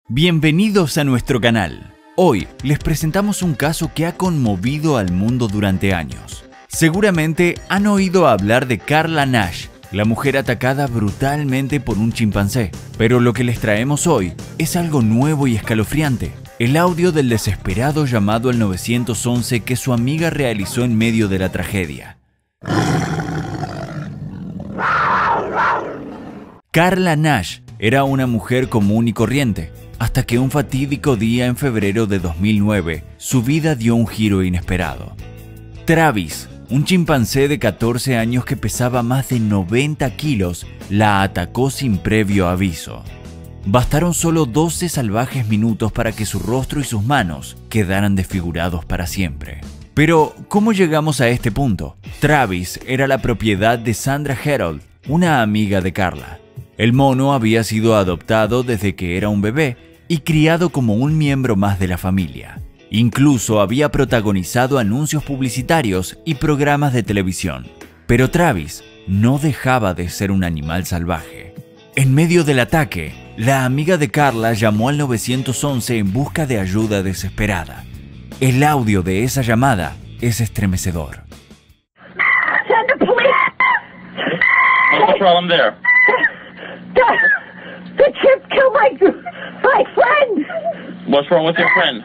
Bienvenidos a nuestro canal. Hoy les presentamos un caso que ha conmovido al mundo durante años. Seguramente han oído hablar de Carla Nash, la mujer atacada brutalmente por un chimpancé. Pero lo que les traemos hoy es algo nuevo y escalofriante. El audio del desesperado llamado al 911 que su amiga realizó en medio de la tragedia. Carla Nash era una mujer común y corriente, hasta que un fatídico día en febrero de 2009, su vida dio un giro inesperado. Travis, un chimpancé de 14 años que pesaba más de 90 kilos, la atacó sin previo aviso. Bastaron solo 12 salvajes minutos para que su rostro y sus manos quedaran desfigurados para siempre. Pero, ¿cómo llegamos a este punto? Travis era la propiedad de Sandra Herold, una amiga de Carla. El mono había sido adoptado desde que era un bebé y criado como un miembro más de la familia. Incluso había protagonizado anuncios publicitarios y programas de televisión. Pero Travis no dejaba de ser un animal salvaje. En medio del ataque, la amiga de Carla llamó al 911 en busca de ayuda desesperada. El audio de esa llamada es estremecedor. Send the police! What's the problem there? The chip killed my friend! What's wrong with your friend?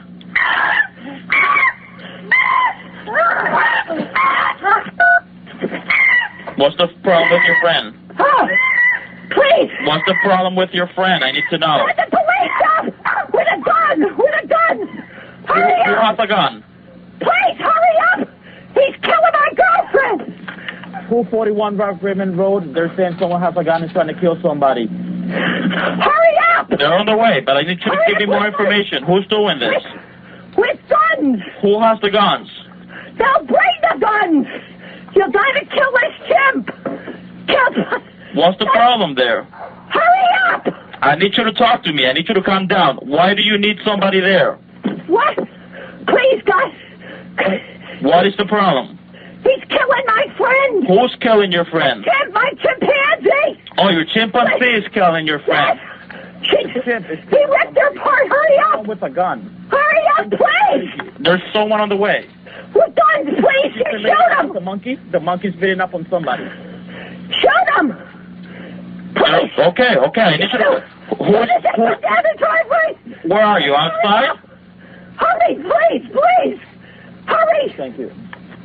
What's the problem with your friend? Oh, please! What's the problem with your friend? I need to know. Send the police up! With a gun! With a gun! Hurry Who up! has a gun? Please, hurry up! He's killing my girlfriend! 241 Rock Rimmon Road. They're saying someone has a gun and trying to kill somebody. Hurry up! They're on the way, but I need you to give me more information. Who's doing this? With guns! Who has the guns? They'll bring the guns! You gotta kill this chimp! Kill... What's the problem there? Hurry up! I need you to talk to me. I need you to calm down. Why do you need somebody there? What? Please, guys! What is the problem? He's killing my friend! Who's killing your friend? My chimpanzee! Oh, your chimpanzee is killing your friend. He ripped her apart! Hurry up! With a gun. Hurry up, please! There's someone on the way. With guns, please! Shoot him! The monkey? The monkey's beating up on somebody. Shoot him! Please! Okay. I need you to... What is it? Put down the driveway! Where are you? Outside? Hurry, please! Hurry! Thank you.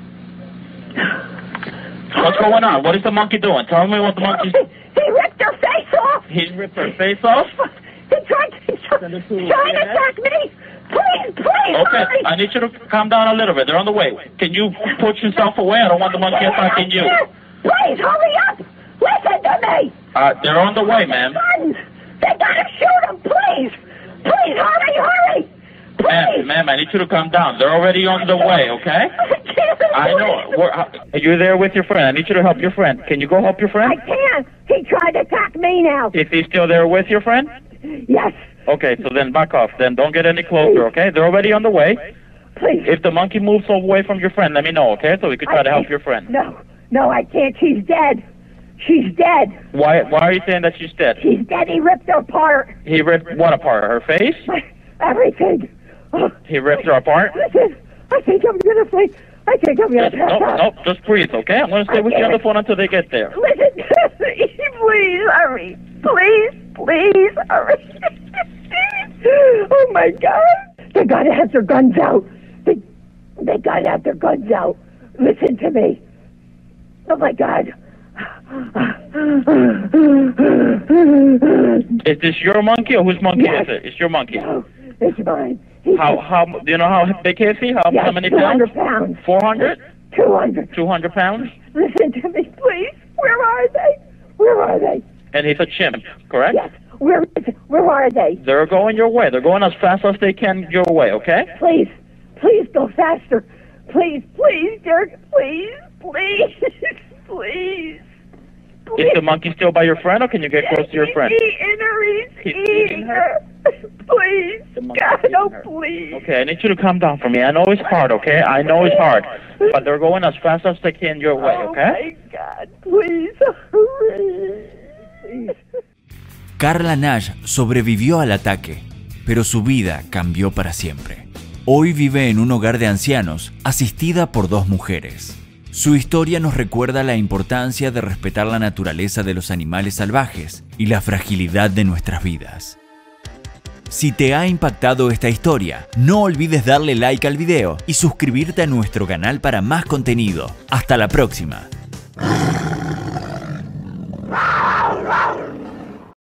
What's going on? What is the monkey doing? Tell me what the monkey's... He ripped her face off! He ripped her face off? He's trying to attack me! Please, Okay, hurry! I need you to calm down a little bit. They're on the way. Can you put yourself away? I don't want the monkey attacking you. Please, hurry up! Listen to me! They're on the way, ma'am. Guns! They gotta shoot him, please! Please, hurry! Please! Ma'am, I need you to calm down. They're already on the way, okay? I know. Are you there with your friend? I need you to help your friend. Can you go help your friend? I can't! He tried to attack me now! Is he still there with your friend? Yes! Okay, so then back off. Then don't get any closer, okay? They're already on the way. Please! If the monkey moves away from your friend, let me know, okay? So we could try to help your friend. No, I can't. She's dead. She's dead. Why are you saying that she's dead? She's dead. He ripped her apart. He ripped what apart? Her face? Everything. He ripped her apart? Listen, I think I'm gonna pass out. Nope, just breathe, okay? I'm gonna stay with you on the phone until they get there. Listen to me. Please hurry. Please hurry. Oh my God. They gotta have their guns out. They gotta have their guns out. Listen to me. Oh my God. Is this your monkey or whose monkey Yes. is it? It's your monkey. No, it's mine. How do you know how big is he? How many pounds? 200 pounds. 400? 200. 200 pounds? Listen to me, please. Where are they? And he's a chimp, correct? Yes. Where are they? They're going your way. They're going as fast as they can your way, okay? Please go faster. Please, Dirk. Please. Is the monkey still by your friend, or can you get close to your friend? He's eating her. Please. God, no, please. Okay, I need you to calm down for me. I know it's hard, okay? I know it's hard. But they're going as fast as they can your way, okay? Oh, my God. Please, hurry. Carla Nash sobrevivió al ataque, pero su vida cambió para siempre. Hoy vive en un hogar de ancianos, asistida por 2 mujeres. Su historia nos recuerda la importancia de respetar la naturaleza de los animales salvajes y la fragilidad de nuestras vidas. Si te ha impactado esta historia, no olvides darle like al video y suscribirte a nuestro canal para más contenido. ¡Hasta la próxima!